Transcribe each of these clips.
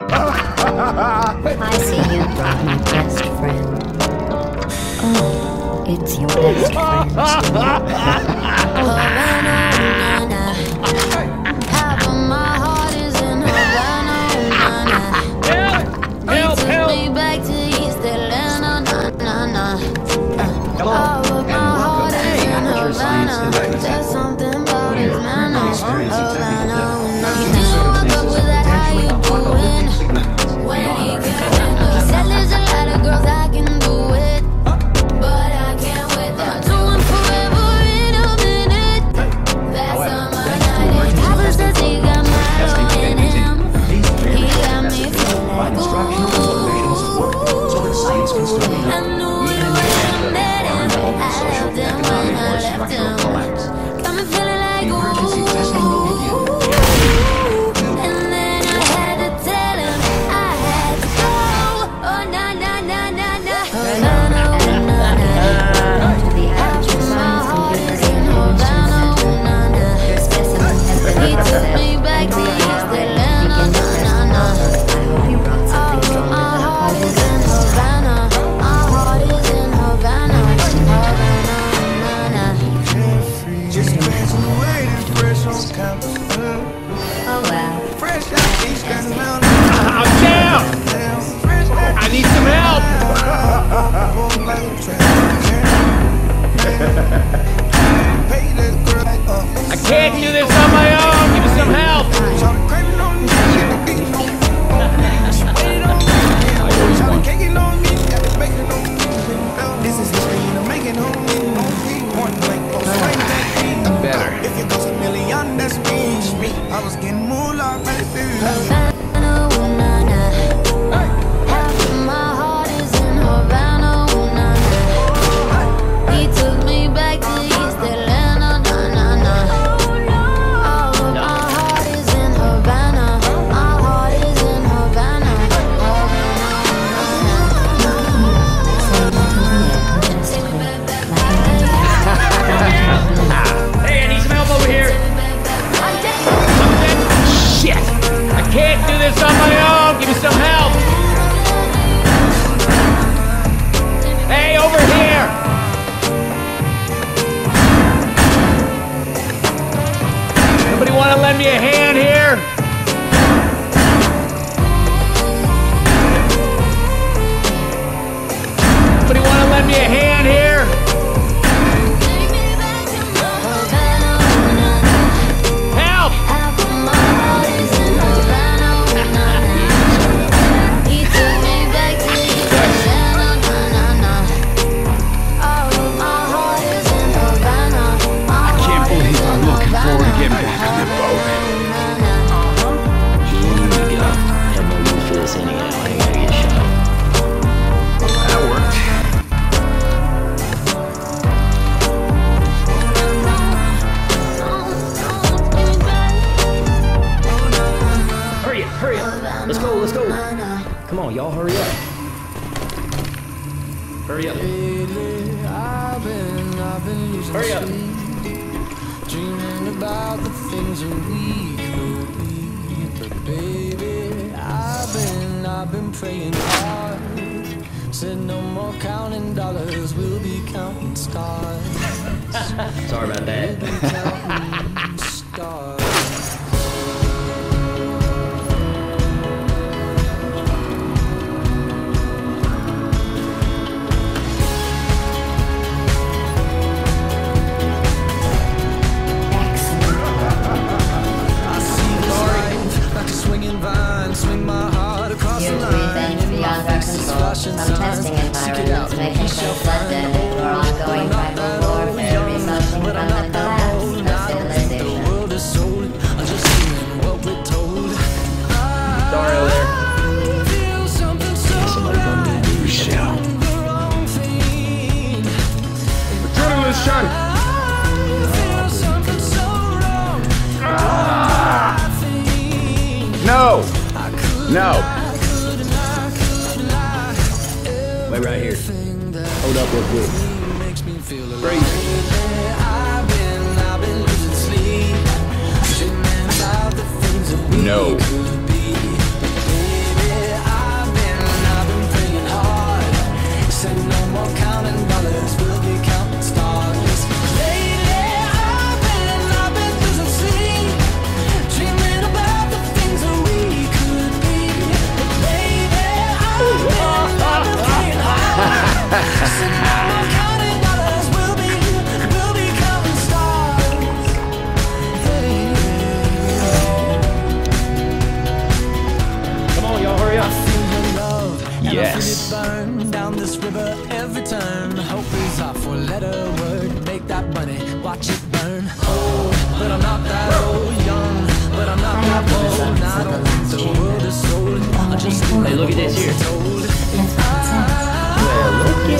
I see you brought my best friend. Oh, it's your best friend. Half of my heart is in Havana. Help! Help! Me back to East Atlanta. All of my heart is in Havana. There's something about his manners. Havana. He didn't walk up with that, how you doing? When he came in, he said there's a lot of girls I can do it, but I can't wait. I'll do it forever in a minute. That's on my night. Papa says he got my in him. He got me feeling like ooh. I knew it was dead and I left him when I left him. Got me feeling like ooh. And then I had to tell him I had to go. Oh na na na na na. Havana, to the actress, my heart is in Havana. He took me back to East Atlanta. My heart is in Havana. My heart is in Havana. Just graduated fresh on campus. Oh well. Fresh out East Atlanta. I'm down! I need some help! I can't do this on my own! Give me some help! This is history, I'm making home. Point blank, Better. if it goes a million, that's me. I was getting moolah, baby. Half of my heart is in Havana. He took me back to East Atlanta. All of my heart is in Havana. My heart is in Havana. Hey, I need some help over here! Shit! I can't do this on my own! Give me some help! Hey, over here! Somebody want to lend me a hand here? Somebody want to lend me a hand here? Help! Half of my heart is in Havana. He took me back to East Atlanta. All of my heart is in Havana. I can't believe I'm looking forward to getting back on the boat. You need to get up. I have no mood for this anyhow. I gotta get shot. That worked. Hurry up. Let's go. Come on, y'all, hurry up. Hurry up. Hurry up. Dreaming about the things that we could be, but baby, I've been praying hard. Said no more counting dollars, we'll be counting stars. Sorry about that. Counting stars. I see this life like a swinging vine, swing my heart across the Here's line. revenge beyond our control. Some testing environments may control blood debt or ongoing tribal warfare resulting from the collapse of civilization. The world is sold, I'm just seeing what we're told. Sorry over there. I feel something so Somebody come to the news show. the wrong thing. Adrenaline, I feel something so wrong. No! No! Wait right here. Hold up real quick. Breathe. No. Yes. Burn down this river every turn. Hope is our four-letter word. Make that money, watch it burn. Oh, but I'm not that old. Young, but I'm not that old. I don't think the world is sold. I just Hey, look at this here. told. Well, look at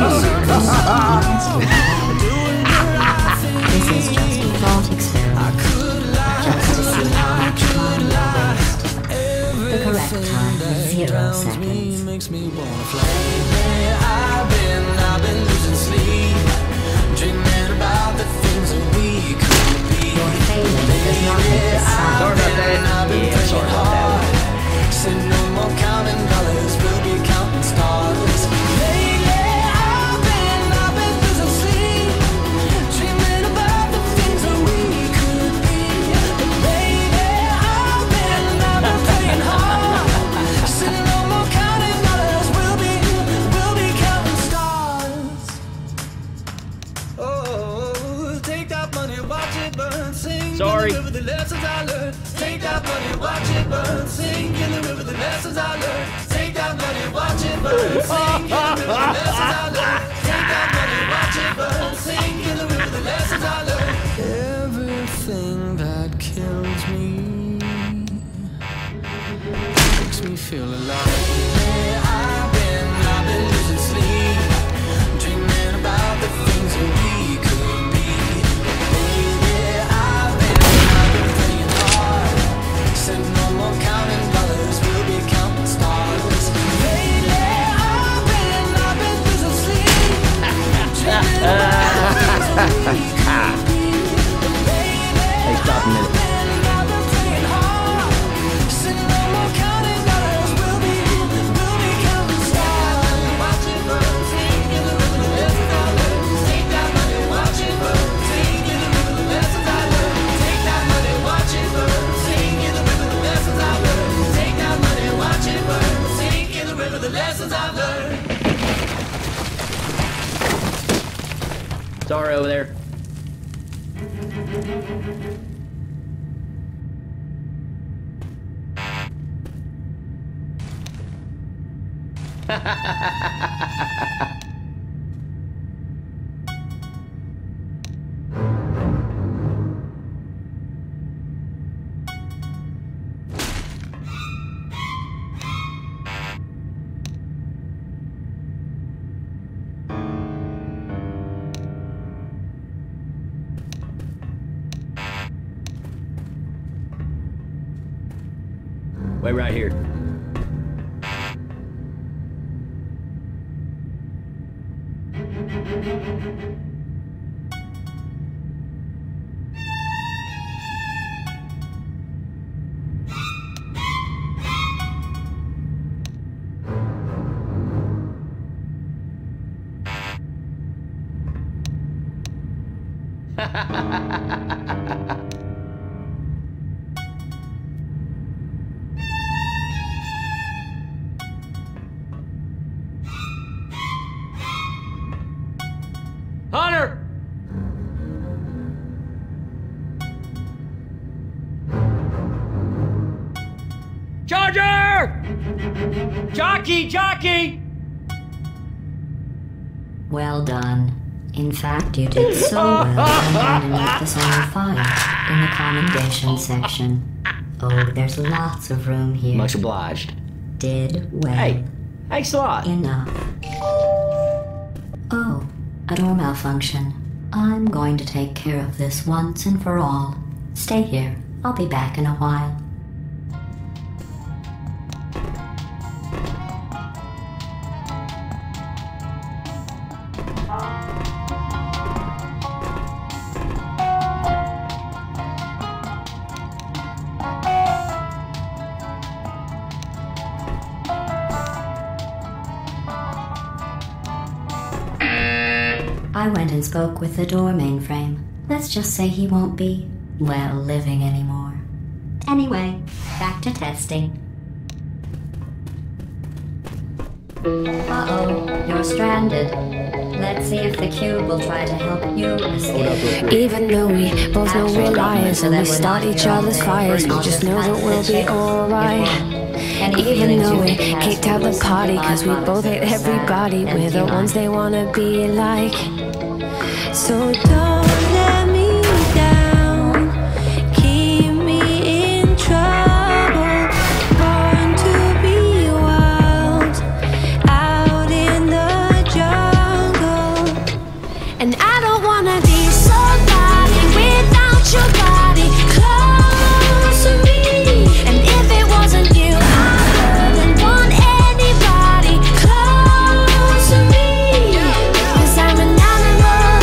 This is just a thought experiment, just to see how much time you waste. The correct time is 0 seconds. Makes me wanna fly. I've been losing sleep, dreaming about the things that we could be. Your failing does not make the sound. Sorry about that. Yeah, sorry about that one. Said no more counting dollars, we'll be counting stars. Lately, I've been losing sleep, dreaming about the things that we could be. But baby, I've been praying hard. Said no more counting dollars, we'll be counting stars. Oh, take that money, watch it burn, sing. Sorry. In the river, the lessons I learned. Take that money, watch it burn, sing. In the river, the lessons I learned. Take that money, watch it burn, sing. In the river, the lessons I learned. Take that money, watch it burn, sing. In the river, the lessons I learned. Everything that kills me makes me feel alive. I've been losing sleep, dreaming about the things that we could be. Baby, I've been praying hard. Said no more counting dollars, we'll be counting stars. Lately, I've been losing sleep, dreaming about the things that we could be. Hey, stop a minute. Sorry over there. Wait right here. Hunter! Charger! Jockey! Well done. In fact, you did so well, I'm going to note this on your file in the commendation section. Oh, there's lots of room here. Much obliged. Did well. Hey, thanks a lot. Enough. Oh, a door malfunction. I'm going to take care of this once and for all. Stay here. I'll be back in a while. I went and spoke with the door mainframe. Let's just say he won't be, well, living anymore. Anyway, back to testing. Uh-oh, you're stranded. Let's see if the cube will try to help you escape. Even though we both know we're liars and we start each other's fires, we just know that we'll be alright. even know it. Kicked out the party cause we both hate everybody. We're the ones they wanna be like. So don't let me down, keep me in trouble. Born to be wild, out in the jungle. And I don't wanna be somebody without your body close to me. And if it wasn't you, I wouldn't want anybody close to me. Cause I'm an animal,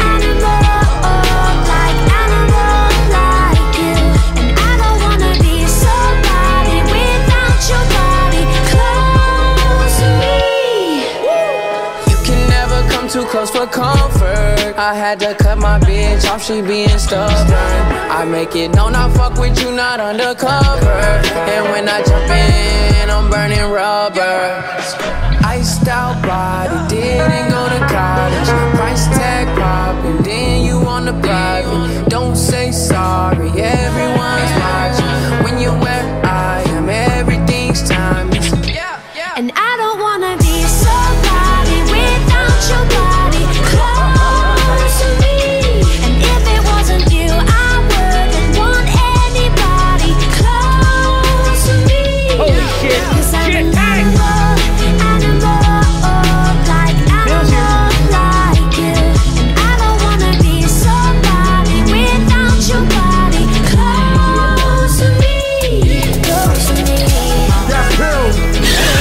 like you. And I don't wanna be somebody without your body close to me. You can never come too close for comfort. I had to cut my bitch off, she being stubborn. I make it known I fuck with you, not undercover. And when I jump in, I'm burning rubber. Iced out body, didn't go to college. Price tag popping, then you on the private. Don't say sorry, everyone's watching. When you're where I am, everything's timeless. And I don't wanna be somebody without your body close to me. And if it wasn't you, I wouldn't want anybody close to me. Holy shit! Cause I'm Shit, an hey! animal, like you. And I don't wanna be somebody without your body close to me. Close to me. Got pills.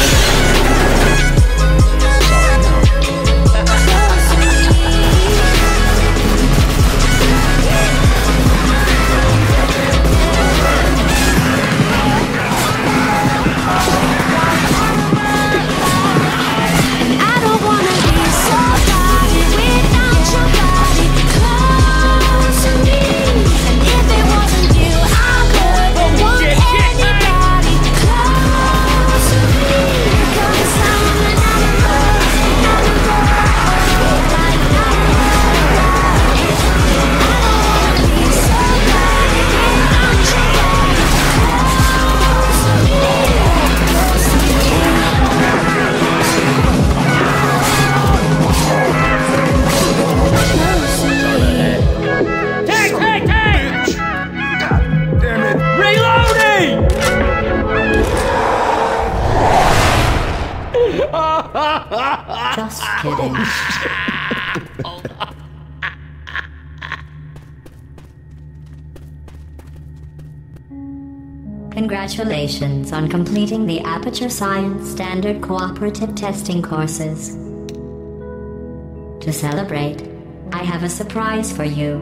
Just kidding. Congratulations on completing the Aperture Science Standard Cooperative Testing courses. To celebrate, I have a surprise for you.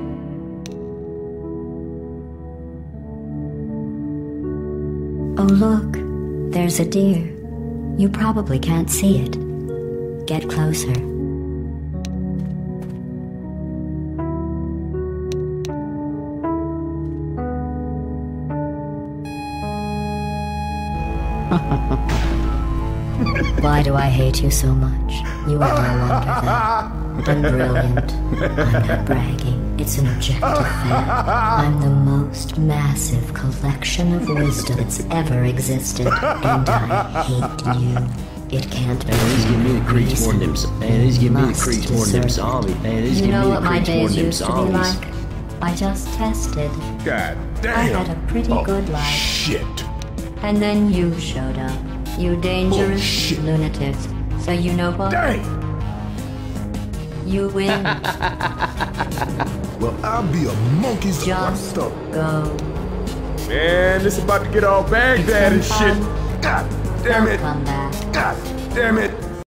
Oh look, there's a deer. You probably can't see it. Get closer. Why do I hate you so much? You are no longer that. I'm brilliant. I'm not bragging. It's an objective fact. I'm the most massive collection of wisdom that's ever existed, and I hate you. It can't be. Man, he's giving me the creeps more than them. Man, he's giving me the creeps more than them zombies. Man, he's You giving know me what the my creeps more days than them used to be zombies. like? I just tested. God I damn. had a pretty good life. Shit. And then you showed up. You dangerous Bullshit. lunatic. So you know what? Dang. You win. Well, I'll be a monkey's Just stuff. go. Man, this about to get all Baghdad and It's shit. fun. God damn Don't it. come back. God damn it.